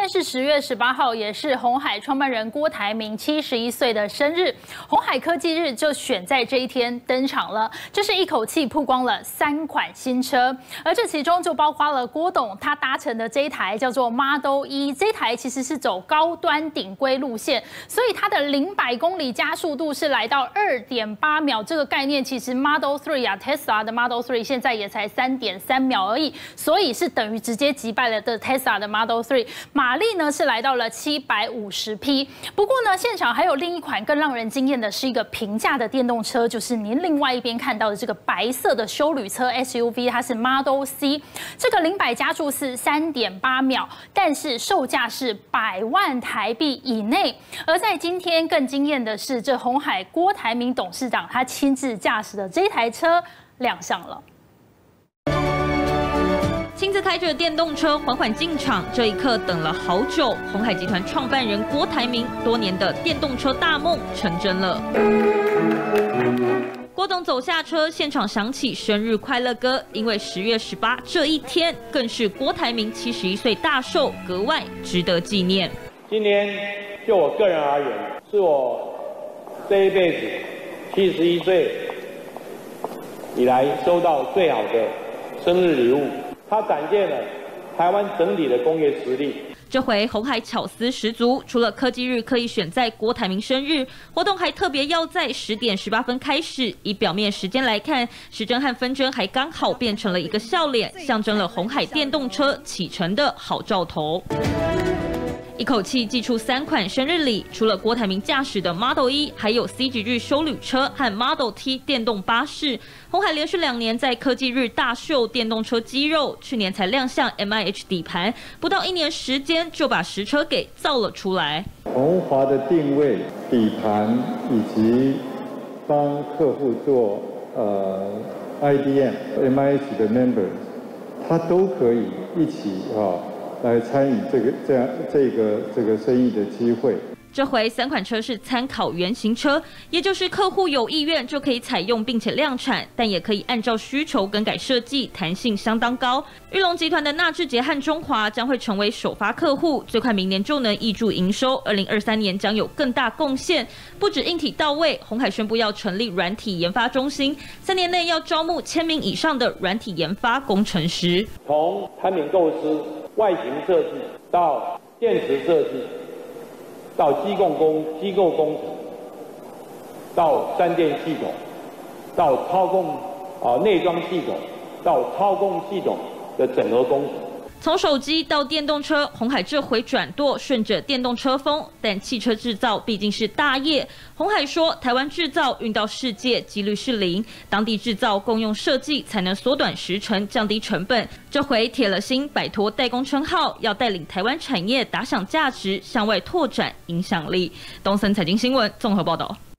天是10月18号，也是鸿海创办人郭台铭71岁的生日。鸿海科技日就选在这一天登场了，这是一口气曝光了3款新车，而这其中就包括了郭董他搭乘的这一台叫做 Model E， 这台其实是走高端顶规路线，所以它的0-100公里加速度是来到2.8秒。这个概念其实 Model 3啊 ，Tesla 的 Model 3现在也才3.3秒而已，所以是等于直接击败了的 Tesla 的 Model 3。马力呢是来到了750匹。不过呢，现场还有另一款更让人惊艳的是一个平价的电动车，就是您另外一边看到的这个白色的休旅车 SUV， 它是 Model C。这个0-100加速是3.8秒，但是售价是100万台币以内。而在今天更惊艳的是，这鸿海郭台铭董事长他亲自驾驶的这台车亮相了。 亲自开着电动车缓缓进场，这一刻等了好久。鸿海集团创办人郭台铭多年的电动车大梦成真了。郭董走下车，现场响起生日快乐歌，因为10月18这一天更是郭台铭71岁大寿，格外值得纪念。 今年就我个人而言，是我这一辈子71岁以来收到最好的生日礼物。它展现了台湾整体的工业实力。 这回鸿海巧思十足，除了科技日可以选在郭台铭生日，活动还特别要在10点18分开始。以表面时间来看，时针和分针还刚好变成了一个笑脸，象征了鸿海电动车启程的好兆头。一口气祭出3款生日礼，除了郭台铭驾驶的 Model E， 还有 C 级日休旅车和 Model T 电动巴士。鸿海连续2年在科技日大秀电动车肌肉，去年才亮相 MIH 底盘，不到1年时间就把实车给造了出来。 鸿华的定位、底盘以及帮客户做IDM、MIH 的 members， 他都可以一起来参与这个生意的机会。 这回3款车是参考原型车，也就是客户有意愿就可以采用并且量产，但也可以按照需求更改设计，弹性相当高。裕隆集团的纳智捷和中华将会成为首发客户，最快明年就能挹注营收，2023年将有更大贡献。不止硬体到位，鸿海宣布要成立软体研发中心，3年内要招募1000名以上的软体研发工程师。 从产品构思、外形设计到电池设计，到机构工程，到3电系统，到操控内装系统，到操控系统的整合工程。 从手机到电动车，鸿海这回转舵，顺着电动车风，但汽车制造毕竟是大业。鸿海说，台湾制造运到世界几率是0，当地制造共用设计才能缩短时程，降低成本。这回铁了心摆脱代工称号，要带领台湾产业打响价值，向外拓展影响力。东森财经新闻综合报道。